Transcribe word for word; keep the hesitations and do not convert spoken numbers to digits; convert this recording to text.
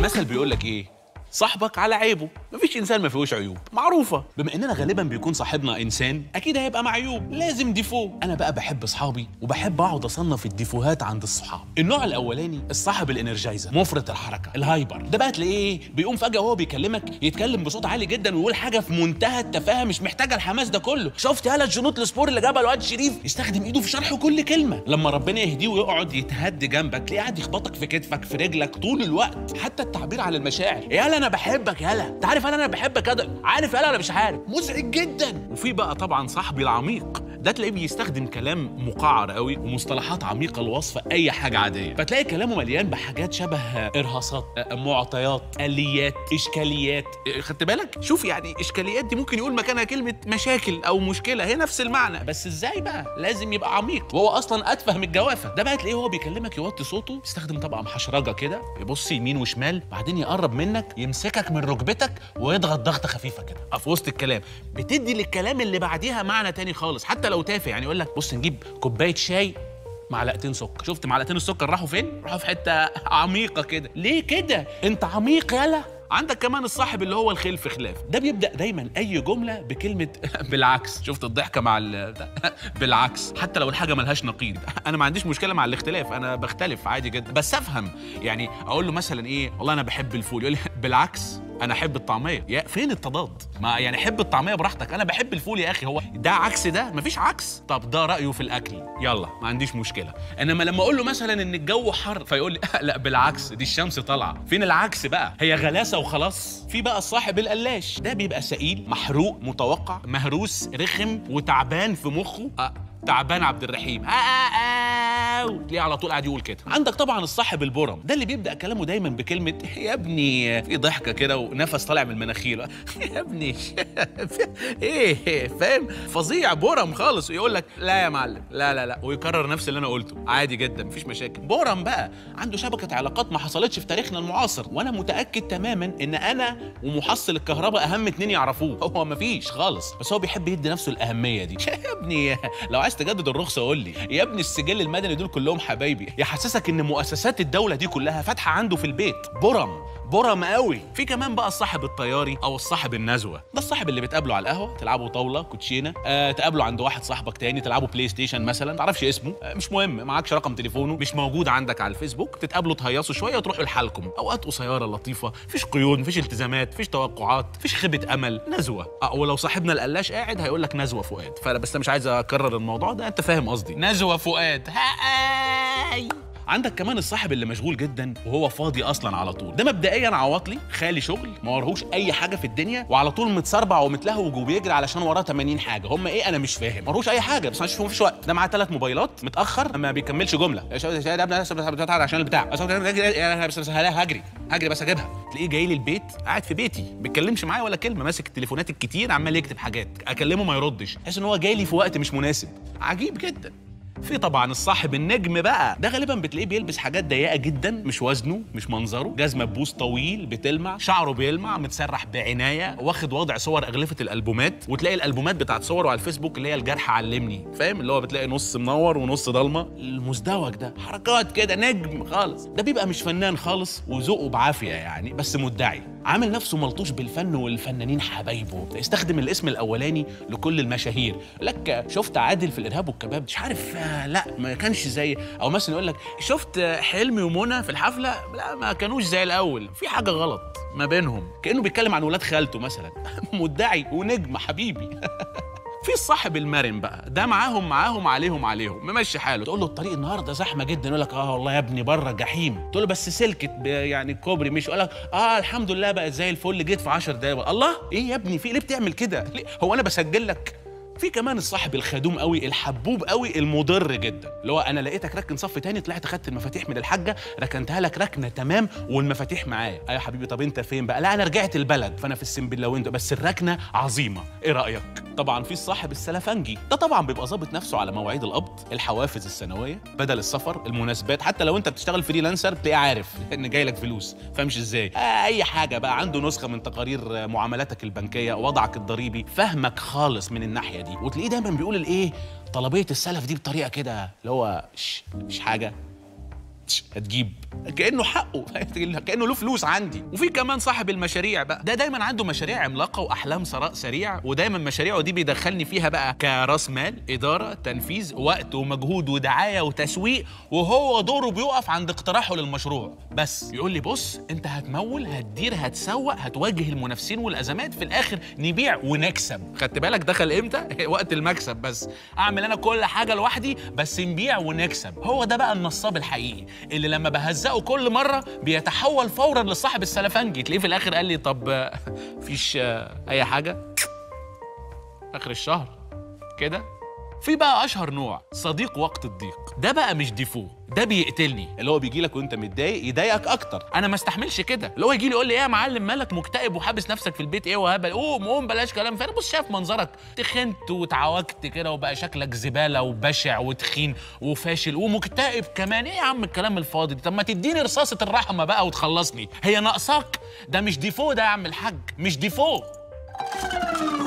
المثل بيقول لك ايه؟ صاحبك على عيبه، مفيش انسان ما فيهوش عيوب، معروفه. بما اننا غالبا بيكون صاحبنا انسان اكيد هيبقى مع عيوب، لازم ديفو. انا بقى بحب اصحابي وبحب اقعد اصنف الديفوهات عند الصحاب. النوع الاولاني الصاحب الانرجايزر، مفرط الحركه، الهايبر. ده بقى تلاقيه بيقوم فجاه وهو بيكلمك يتكلم بصوت عالي جدا ويقول حاجه في منتهى التفاهه مش محتاجه الحماس ده كله. شفت يالا الجنود السبور اللي جابها الواد شريف؟ يستخدم ايده في شرح كل كلمه. لما ربنا يهديه ويقعد يتهد جنبك تلاقيه قاعد يخبطك في كتفك في رجلك طول الوقت. حتى التعبير عن المشاعر، يالا انا بحبك يالا، انت عارف انا بحبك كده، عارف يالا انا مش عارف، مزعج جدا. وفي بقى طبعا صاحبي العميق، ده تلاقيه بيستخدم كلام مقعر قوي ومصطلحات عميقه لوصف اي حاجه عاديه، فتلاقي كلامه مليان بحاجات شبه ارهاصات، معطيات، اليات، اشكاليات. خدت بالك؟ شوف يعني اشكاليات دي ممكن يقول مكانها كلمه مشاكل او مشكله، هي نفس المعنى، بس ازاي بقى؟ لازم يبقى عميق وهو اصلا اتفه من الجوافه. ده بقى تلاقيه هو بيكلمك يوطي صوته، يستخدم طبعا محشرجه كده، يبص يمين وشمال، بعدين يقرب منك يمسكك من ركبتك ويضغط ضغطه خفيفه كده في وسط الكلام، بتدي للكلام اللي بعديها معنى تاني خالص حتى لو تافه. يعني يقول لك بص نجيب كوبايه شاي معلقتين سكر. شفت معلقتين السكر راحوا فين؟ راحوا في حته عميقه كده. ليه كده؟ انت عميق يالا. عندك كمان الصاحب اللي هو الخلف خلاف، ده بيبدا دايما اي جمله بكلمه بالعكس. شفت الضحكه مع ال بالعكس، حتى لو الحاجه ملهاش نقيض. انا ما عنديش مشكله مع الاختلاف، انا بختلف عادي جدا، بس افهم. يعني اقول له مثلا ايه، والله انا بحب الفول، يقول لي بالعكس انا احب الطعميه. يا فين التضاد؟ ما يعني حب الطعميه براحتك، انا بحب الفول يا اخي، هو ده عكس ده؟ مفيش عكس. طب ده رايه في الاكل، يلا ما عنديش مشكله. انما لما اقول له مثلا ان الجو حر فيقول لي لا بالعكس دي الشمس طالعه، فين العكس بقى؟ هي غلاسه وخلاص. في بقى الصاحب القلاش، ده بيبقى سئيل، محروق، متوقع، مهروس، رخم وتعبان في مخه. أه تعبان عبد الرحيم، آه آه آه تلاقيه على طول قاعد يقول كده. عندك طبعا الصاحب البرم، ده اللي بيبدا كلامه دايما بكلمه يا ابني، في ضحكه كده ونفس طالع من مناخيره يا ابني ايه فاهم؟ فظيع برم خالص، ويقول لك لا يا معلم لا لا لا، ويكرر نفس اللي انا قلته عادي جدا مفيش مشاكل. برم بقى عنده شبكه علاقات ما حصلتش في تاريخنا المعاصر، وانا متاكد تماما ان انا ومحصل الكهرباء اهم اتنين يعرفوه، هو مفيش خالص، بس هو بيحب يدي نفسه الاهميه دي. يا ابني لو عايز تجدد الرخصه قول لي يا ابني، السجل المدني دول كلهم حبايبي، يحسسك ان مؤسسات الدوله دي كلها فاتحه عنده في البيت. برم برم قوي. في كمان بقى الصاحب الطياري او الصاحب النزوه، ده الصاحب اللي بتقابله على القهوه تلعبوا طاوله كوتشينه، آه تقابله عند واحد صاحبك تاني تلعبوا بلاي ستيشن مثلا، ما تعرفش اسمه، آه مش مهم، معكش رقم تليفونه، مش موجود عندك على الفيسبوك، تتقابلوا تهيصوا شويه وتروحوا لحالكم. اوقات قصيره لطيفه، مفيش قيود، مفيش التزامات، مفيش توقعات، مفيش خيبه امل، نزوه. آه ولو صاحبنا القلاش قاعد هيقول لك نزوه فؤاد، فانا بس مش عايز اكرر الموضوع ده، انت فاهم قصدي، نزوه فؤاد. هاي عندك كمان الصاحب اللي مشغول جدا وهو فاضي اصلا على طول، ده مبدئيا عواطلي، خالي شغل، ما وراهوش اي حاجه في الدنيا، وعلى طول متسربع ومتلهوج وبيجري علشان وراه ثمانين حاجه، هم ايه انا مش فاهم، ما وراهوش اي حاجه بس مش فيش وقت. ده معاه ثلاث موبايلات، متاخر ما بيكملش جمله، عشان البتاع بس هجري هجري بس اجيبها، تلاقيه جاي لي البيت قاعد في بيتي ما بيتكلمش معايا ولا كلمه، ماسك التليفونات الكتير عمال يكتب حاجات، اكلمه ما يردش، تحس ان هو جاي لي في وقت مش مناسب، عجيب جدا. في طبعا الصاحب النجم بقى، ده غالبا بتلاقيه بيلبس حاجات ضيقه جدا، مش وزنه مش منظره، جزمه ببوس طويل بتلمع، شعره بيلمع، متسرح بعنايه، واخد وضع صور اغلفه الالبومات، وتلاقي الالبومات بتاعت صوره على الفيسبوك اللي هي الجرح علمني، فاهم؟ اللي هو بتلاقي نص منور ونص ضلمه، المزدوج ده حركات كده، نجم خالص. ده بيبقى مش فنان خالص وذوقه بعافيه يعني، بس مدعي، عامل نفسه ملطوش بالفن والفنانين حبايبه، يستخدم الاسم الاولاني لكل المشاهير، لك شفت عادل في الارهاب والكباب، مش عارف آه لا ما كانش زي، او مثلا يقول لك شفت حلمي ومنى في الحفله، لا ما كانوش زي الاول، في حاجه غلط ما بينهم، كانه بيتكلم عن ولاد خالته مثلا مدعي ونجم حبيبي. في الصاحب المرن بقى، ده معاهم معاهم عليهم عليهم، ممشي حاله، تقول له الطريق النهارده زحمه جدا، يقول لك اه والله يا ابني بره جحيم، تقول له بس سلكت يعني الكوبري مش، يقول لك اه الحمد لله بقت زي الفل جيت في عشر دقايق، الله ايه يا ابني في ليه بتعمل كده؟ ليه؟ هو انا بسجل لك؟ في كمان الصاحب الخدوم قوي، الحبوب قوي، المضر جدا، اللي هو انا لقيتك راكن صف تاني، طلعت خدت المفاتيح من الحاجه ركنتها لك ركنه تمام والمفاتيح معايا، ايوه يا حبيبي طب انت فين بقى؟ لا انا رجعت البلد، فانا في السنبلاويندو بس الركنه عظيمه، ايه رايك؟ طبعا في الصاحب السلفنجي، ده طبعا بيبقى ظابط نفسه على مواعيد القبض، الحوافز السنويه، بدل السفر، المناسبات، حتى لو انت بتشتغل فريلانسر تلاقيه عارف ان جاي لك فلوس، فاهمش ازاي؟ آه اي حاجه بقى، عنده نسخه من تقارير معاملاتك البنكيه، وضعك الضريبي، فاهمك خالص من الناحيه دي، وتلاقيه دايما بيقول الايه طلبيه السلف دي بطريقه كده اللي هو مش حاجه هتجيب كانه حقه كانه له فلوس عندي. وفي كمان صاحب المشاريع بقى، ده دايما عنده مشاريع عملاقه واحلام ثراء سريع، ودايما مشاريعه دي بيدخلني فيها بقى كراس مال، اداره، تنفيذ، وقت ومجهود ودعايه وتسويق، وهو دوره بيقف عند اقتراحه للمشروع بس. يقول لي بص انت هتمول، هتدير، هتسوق، هتواجه المنافسين والازمات، في الاخر نبيع ونكسب. خدت بالك دخل امتى؟ وقت المكسب بس. اعمل انا كل حاجه لوحدي بس نبيع ونكسب. هو ده بقى النصاب الحقيقي اللي لما بهزقه كل مره بيتحول فورا لصاحب السلفنجي. تلاقيه في الاخر قال لي طب فيش اي حاجه اخر الشهر كده. في بقى اشهر نوع، صديق وقت الضيق. ده بقى مش ديفو، ده بيقتلني. اللي هو بيجي لك وانت متضايق يضايقك اكتر. انا ما استحملش كده. اللي هو يجي لي يقول لي ايه يا معلم مالك مكتئب وحابس نفسك في البيت ايه وهبل، قوم قوم بلاش كلام فارغ. بص شايف منظرك تخنت واتعوجت كده وبقى شكلك زباله وبشع وتخين وفاشل ومكتئب كمان. ايه يا عم الكلام الفاضي ده؟ طب ما تديني رصاصه الرحمه بقى وتخلصني. هي ناقصاك؟ ده مش ديفو ده يا عم الحاج، مش ديفو.